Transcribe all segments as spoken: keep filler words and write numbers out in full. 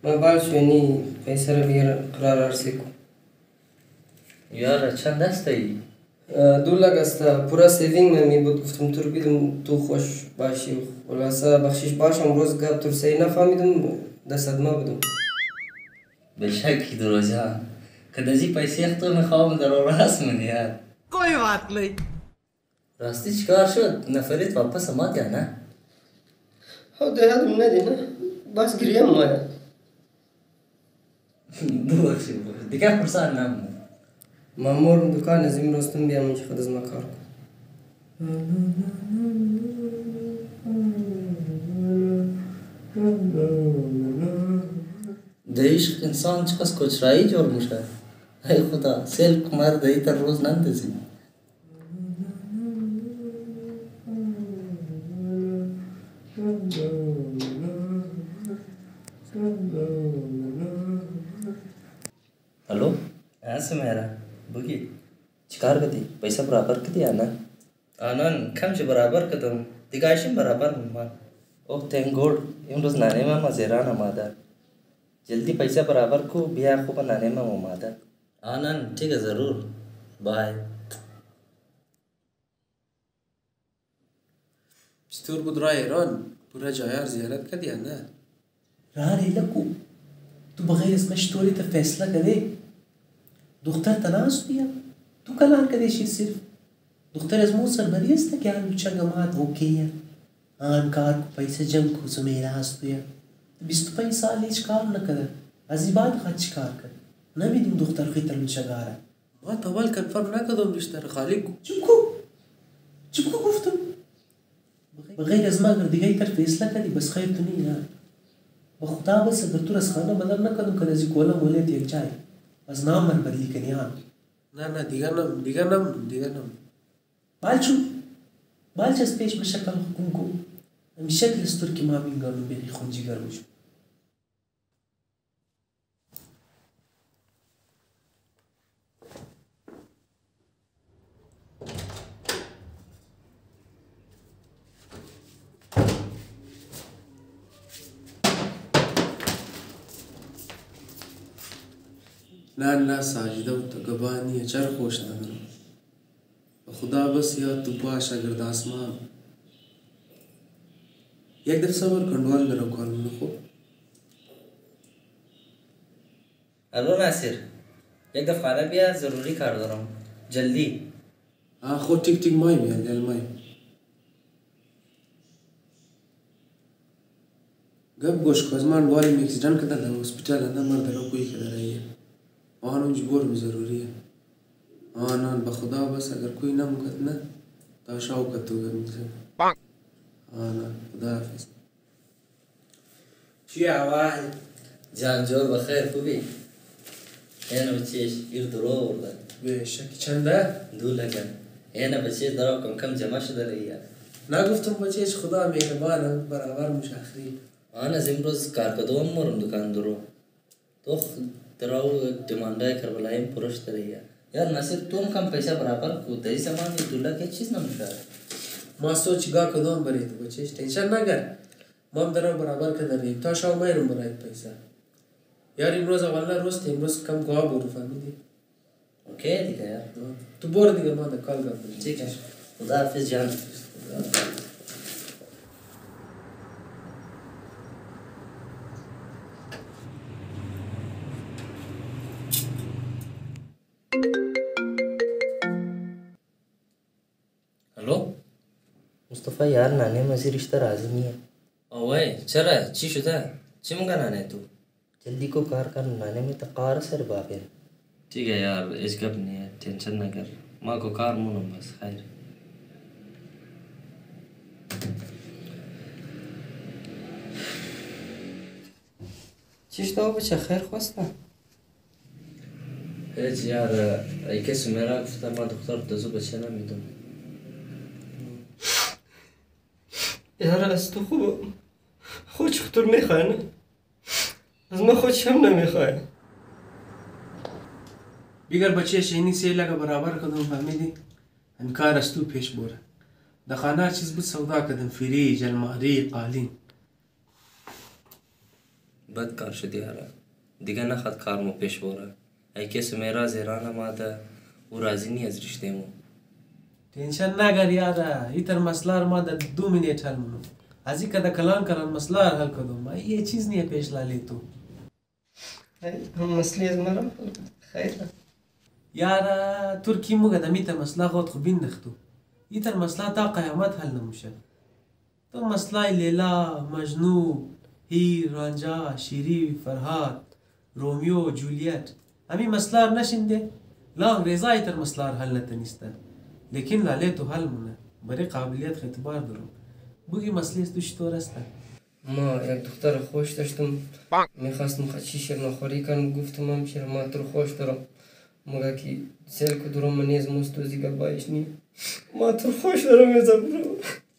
बाल शोनी पैसा रबियर قرار ارسیکو یار چند است ای؟ دو لک است پورا سیوینگ می بود گفتم تو رو بیدم تو خوش باشی خلاصه بخشش باشم روز گپ تو صحیح نفهمیدم در صدمه بودم بشکی درو جان کدازی پیسه تو میخوام در راست من یار कोई बात नहीं راستی چیکار شد نفرت واپس آمد یا نه ها ده یادم ندی نه بس گریم مایا ببخشید دیگه فرصت نمونه مامور دکان از این راستم بیام اینجا خود از ما کار کن در عشق انسان چقدر کچرایی جور میشه ای خدا سیل کمر دهی تر روز نندازی हेलो हाँ सुमेरा बघी चिकार कधी पैसा बराबर किती आना आनंद कमचे बराबर कदम दिगायशी बराबर मन ओह थैंक गॉड इमरोज नाने में मजेरा नमादा जल्दी पैसा बराबर को बिया को बनाने में ममादा आनंद ठीक है ज़रूर बाय चतुर बुद्रा ایران पूरा जायार जियारत कर दिया ना रानी लकू तू बगैर इसमें स्टोरी तो फैसला करे دختر تناس بیا تو کلان کدی شی صرف دختر از مو سر بریست که هم چنگمات اوکیه آن کار کو پیسه جمع کو سمیرا است بیا بیست و پنج سال هیچ کار نکرده از این بعد خود چی کار کرد نمیدیم دختر خیلی تلو چگاره ما طوال کنفرم نکردم رشته رو خالی کو چپ کو چپ کو گفتم بغیر از ما اگر دیگه تر فیصله کردی بس خیر تو نی یار بخدا بس اگر تو رس خانه بدل نکردم که از کولا مولید یک جای از نام من بدلی کنیان نه نه دیگر نم دیگر نم دیگر نم بالچو بالچ از پیش مشکل حکوم کو امی شکل استور که ما بین گرم بیخی خونجی گرمشو نه نه ساجده و تقبانی چر خوش ندارم خدا بس یا تو باش اگر داسمان یک دفعه صبر کنوال میرو کارم نخو الو ناصر یک دفعه خانه بیا ضروری کار دارم جلدی آه خود ٹک ٹک مایم یا لیل مایم گب گوش کازمان والیم اکسیدن کده در هسپیتال انا مرد رو کوئی کده رہی ہے آنم جبور بھی ضروری ہے آنان بخدا بس اگر کوئی نم کتنا تا شاو کتو گا مجھے آنان خدا حافظ چی آواز جان جور بخیر خوبی اینا بچیش ایر درو ورده به شکی چنده دو لگن اینا بچیش درو کم کم جمع شده رهی نگفتم بچیش خدا مهربانه برابر مشاخری آن از امروز کارکدوم مرم دکان درو تو دراو डिमांडा करबलाइम पुरुष तरैया यार नसीब तुम कम पैसा बराबर को दही सामान ये दूल्हा के चीज ना मुशा ما सोच गा कदम बरे तो बचेश टेंशन ना कर मम दरा बराबर के दरी तो शाव मैं रुम बराई पैसा यार इमरोज वाला रोज थे इमरोज कम गवा बोर फैमिली ओके ठीक है यार तू बोर दिगा मां द कॉल कर ठीक है खुदा हाफिज जान हेलो मुस्तफ़ा यार नाने मज़े रिश्ता राजी नहीं है ओए चला ची शुदा चिमगा नाने तू जल्दी को कार कर नाने में तकार सर बाबे ठीक है यार इस कब नहीं है टेंशन ना कर माँ को कार मुनो बस खैर چیش دو بچه خیر خواسته هیچ یار ای کسی میرا گفته ما دختر دزو بچه نمیدونم یار از تو خوب خود چطور میخواه نه از ما خودش هم نمیخواه बिगर बच्चे शेनी से लगा बराबर कदम फहमीदी इनकार अस्तु पेश बोरा दखाना चीज बुत सौदा कदम फ्रिज अलमारी कालीन بد کار شد یاره. دیگه نخواد کارمو پیش بره. ای که سمیرا زیران آمده او راضی نی از رشتهمو. टेंशन نگر یاره. ایتر مسئله ما در دو منیت حل منو. از این که در کلان کرن مسئله حل کدوم. یه چیز نیه پیش لالی تو. هم مسئله از مرم خیر. یاره ترکی موگه دمیت مسئله خود خو بیندختو. ایتر مسئله تا قیامت حل نموشه. تو مسئله لیلا، مجنو، هیر، رانجا، شیری، فرهاد، رومیو، جولیت. همین مسئله نشینده. لا انگریزا ایتر مسئله حل نتنیسته. لیکن لاله تو حل مونه. برای قابلیت اعتبار دارم. بگی مسئله تو چطور است؟ ما یک دختر خوش داشتم. میخواستم خچی شیرناخوری کنم. گفتم هم شیر ما تو خوش دارم. مگه که سیل کدورم منیز مستوزی که بایش نی. ما تو خوش دارم ایزا برو.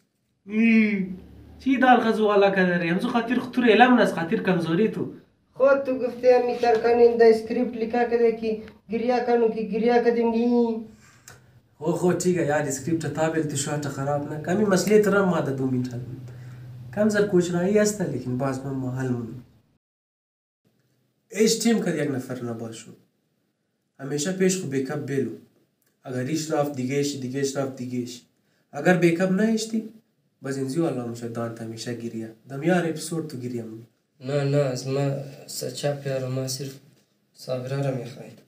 چی دار خزو والا کداری؟ همزو خاطر خطور علم نست خاطر کمزوری تو. خود تو گفته همی ترکانین دا اسکریپت لکھا کده که گریا کنو که گریا کدیم نی. خو خو ٹھیک ہے یار اسکرپٹ تابل تو شاٹ خراب نہ کمی مسئلے ترم ما دو منٹ حل کم زر کوچ رای است لیکن باز ما حل من ایش تیم کد یک نفر نہ باشو همیشه پیش خو بیک اپ بیلو اگر ایش رفت دیگهش دیگهش رفت دیگهش اگر بیک اپ نه اشتی بزنزی والله مشه دانت همیشه گریه دم یار اپیزود تو گریه من نه نه از ما سچا پیار ما صرف صابره را میخواید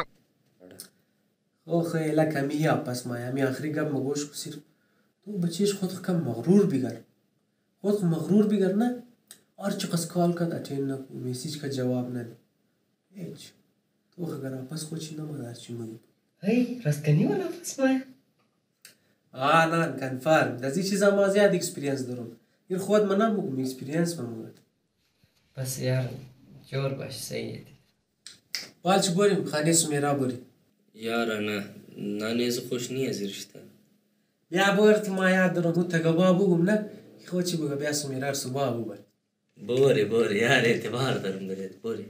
او خیلی کمی پس ما همی آخری گپ مگوش کو صرف تو بچیش خود کم مغرور بگر خود مغرور بگر نه اور چقدر کال کد اٹین نہ میسیج کا جواب نہ دے ایچ تو اگر واپس کوچ نہ مدار چی مگی هی رستنی ولا پس ما آ نه کنفرم دزی چیزا ما زیاد اکسپریانس دارم این خود منم مگم اکسپریانس مگم بس یار جور باش سید بالچ بریم خانه سمیرا بری یاره نه نانیز خوش نی از رشته بیا برت ما یاد دارم تو تگابا بگم نه خوچی بگم بیا سمیرا صبح ببر بوری بوری یار اعتبار دارم برید بوری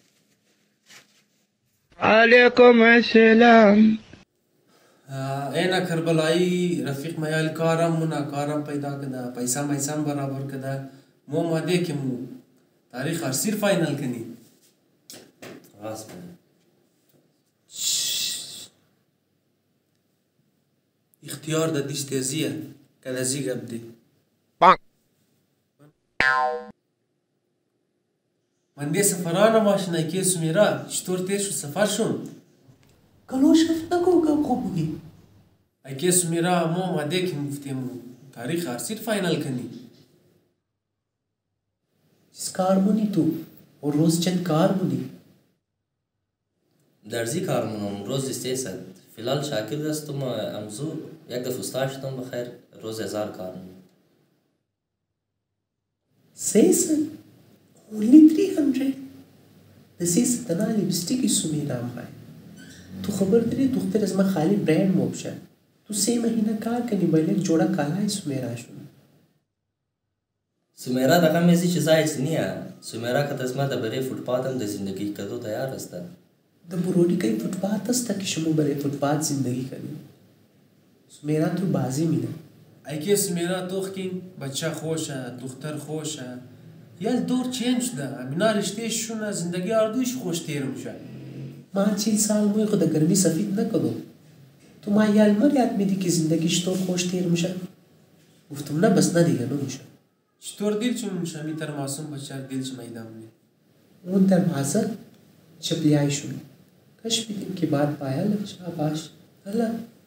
علیکم السلام اینا کربلایی رفیق میال کارم منا کارم پیدا کده پیسا میسان برابر کده مو ماده که مو تاریخ ارسیر فاینل کنی خلاص من اختیار د دیش تیزیه کده زی گب دی من دی سفرانه ماشنه که سمیرا چطور تیر شو سفر شون کلوش هفت نکو گم خوب بگی اگه سمیرا مو ماده که مفتیم تاریخ ارسیر فاینل کنی چیز کار مونی تو و روز چند کار مونی درزی کار منم روز سه ساعت فیلال شاکر دستم امزو یک دفعه استاشتم بخیر روز هزار کار منم سه ساعت only three hundred د سه ساعت نه لیپستیک سمیرا مخای تو خبر داری دختر از ما خالی برند موبشه تو سه مهینه کار کنی بایل جوڑا کالای سمیرا شون سمیرا دقیقا میزی چیزایش نیه سمیرا که تزما دا برای فوتپاتم دا زندگی کدو تیار است د برودی کئی فوتپات است که شما برای فوتپات زندگی کنی سمیرا تو بازی مینه ای که سمیرا توخکین بچه خوشه دختر خوشه یال دور چینج ده امینا رشتهش شونه زندگی آردویش خوش تیر میشه من چیل سال موی خود گرمی سفید نکدم تو ما یال مر یاد میدی که زندگیش طور خوش تیر میشه گفتم نه بس نه دیگه نمیشه چطور دل چون میشه میتر معصوم بچه دل چون میدم نی اون در بازه چپلیای شونه کش بیدیم که بعد پایا لگشا باش هلا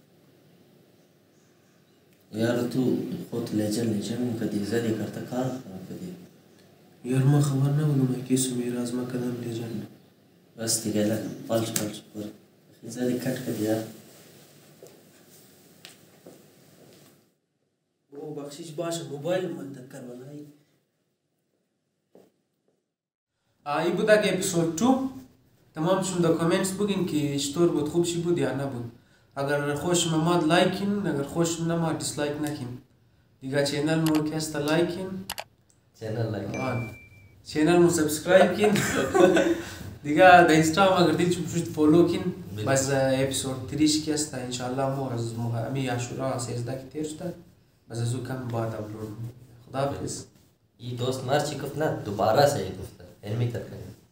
یار تو خود لیجن لیجن کدی زدی کرتا کار خراب کدی یار ما خبر نبودم که سمیرا از ما کدام لیجن بس دیگه لگم پالش پالش بوری زدی کٹ کدی یار او بخشش باشه موبایل من دکر والایی آئی بودا که اپیسود دو تمام شون دا کامنتس بگین که چطور بود خوب شی بود یا نبود اگر خوش مماد لایکین اگر خوش نماد دیسلایک نکین دیگه چینل مو که است لایکین چینل لایکین چینل مو سبسکرایب کین دیگه دا اینستاگرام اگر دیل چون شد فولو کین بس اپیسود تریش که است انشالله مو از امی عاشورا سیزده که تیر شده بس ازو کم بعد اپلود خدا حافظ یہ دوست مار چی گفت نه دوباره سے گفت علمی ترکنه